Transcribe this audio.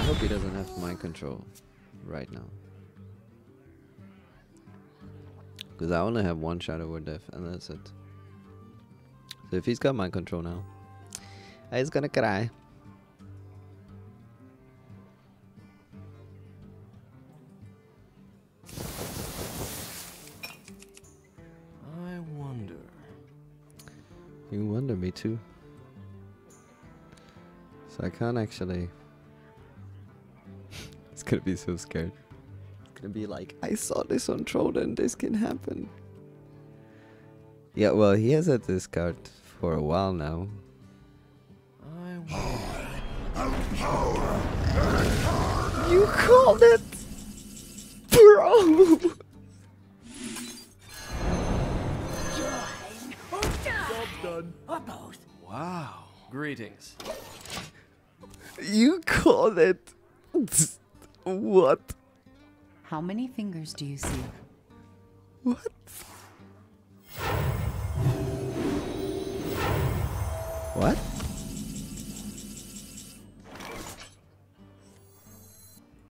hope he doesn't have mind control right now. Because I only have one Shadow Word Death and that's it. So if he's got mind control now, he's gonna cry. I wonder. You wonder, me too. So I can't actually. It's gonna be so scared. It's gonna be like, I saw this on Troden, this can happen. Yeah, well, he has had this card for a while now. I wonder. You called it! Bro! Job done. Or both. Wow. Greetings. You called it! What? How many fingers do you see? What? What?